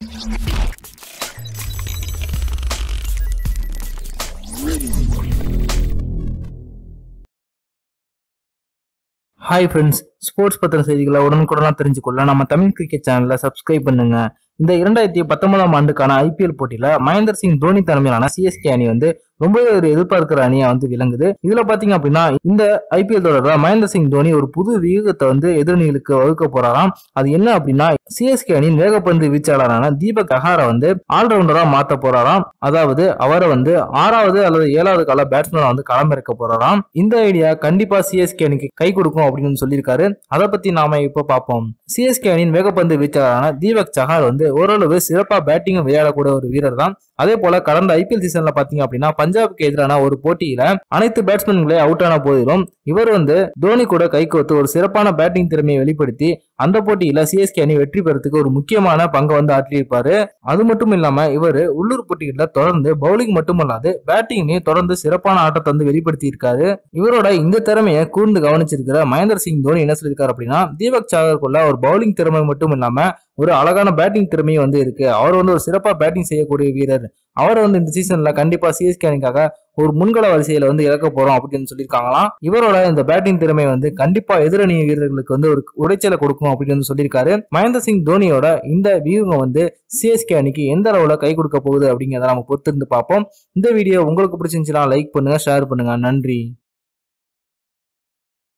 Hi friends, sports பத்திர செய்திகளை உடனுக்குடனா தெரிஞ்சுக்கொள்ள நம்ம தமிழ் கிரிக்கெட் சேனலை சப்ஸ்கிரைப் பண்ணுங்க. இந்த 2019ஆம் ஆண்டுக்கான ஐபிஎல் போட்டியில மகேந்திர சிங் தோனி தலைமையிலான சிஎஸ்கே அணி வந்து ரொம்பவே ஒரு எதிர்பார்க்கிற அணியா வந்து விளங்குது. இதுல பாத்தீங்க அப்படின்னா இந்த ஐபிஎல் தொடர்ல மகேந்திர சிங் தோனி ஒரு புது வியூகத்தை வந்து எதிரணிகளுக்கு வகுக்க போறாராம். அது என்ன அப்படின்னா, சிஎஸ்கே அணியின் வேகப்பந்து வீச்சாளரான தீபக் சஹாரை வந்து ஆல்ரவுண்டரா மாத்த போறாராம். அதாவது அவரை வந்து 6வது அல்லது 7வது கால பேட்ஸ்மேனா வந்து களமிறக்க போறாராம். இந்த ஐடியா கண்டிப்பா சிஎஸ்கே அணிக்கு கை கொடுக்கும் அப்படின்னு சொல்லியிருக்காரு. அதை பத்தி நாம இப்ப பார்ப்போம். சிஎஸ்கே அணியின் வேகப்பந்து வீச்சாளரான தீபக் சஹார் வந்து ஓரளவு சிறப்பா பேட்டிங் விளையாடக்கூடிய ஒரு வீரர் தான். அதே போல கடந்த ஐபிஎல் சீசன்ல பாத்தீங்க அப்படின்னா பஞ்சாபுக்கு எதிரான ஒரு போட்டியில அனைத்து பேட்ஸ்மேன்களே அவுட் ஆன போதிலும் இவர் வந்து தோனி கூட கைகோத்து ஒரு சிறப்பான பேட்டிங் திறமையை வெளிப்படுத்தி அந்த போட்டியில சிஎஸ்கே அணி வெற்றி பெறத்துக்கு ஒரு முக்கியமான பங்கை வந்து ஆற்றியிருப்பாரு. அது மட்டும் இல்லாம இவர் உள்ளூர் போட்டிகளில் தொடர்ந்து பவுலிங் மட்டுமல்லாது பேட்டிங்லயும் தொடர்ந்து சிறப்பான ஆட்டத்தை வந்து வெளிப்படுத்தி இருக்காரு. இவரோட இந்த திறமையை கூர்ந்து கவனிச்சிருக்கிற மகேந்திர சிங் தோனி என்ன சொல்லியிருக்காரு அப்படின்னா, தீபக் சாகருக்குள்ள ஒரு பவுலிங் திறமை மட்டும் இல்லாம ஒரு அழகான பேட்டிங் திறமையும் வந்து இருக்கு. அவர் வந்து ஒரு சிறப்பா பேட்டிங் செய்யக்கூடிய வீரர். அவர் வந்து இந்த சீசன்ல கண்டிப்பா சிஎஸ்கே அணிக்காக ஒரு முன்கள வரிசையில வந்து இறக்க போறோம் அப்படின்னு சொல்லியிருக்காங்களாம். இவரோட இந்த பேட்டிங் திறமை வந்து கண்டிப்பா எதிரணி வீரர்களுக்கு வந்து ஒரு உடைச்சலை கொடுக்கும் அப்படின்னு வந்து சொல்லியிருக்காரு. மகேந்திர சிங் தோனியோட இந்த வியூகம் வந்து சிஎஸ்கே அணிக்கு எந்த அளவுல கை கொடுக்க போகுது அப்படிங்கிறத நம்ம பொறுத்திருந்து பார்ப்போம். இந்த வீடியோ உங்களுக்கு பிடிச்சிருந்துச்சுன்னா லைக் பண்ணுங்க, ஷேர் பண்ணுங்க. நன்றி.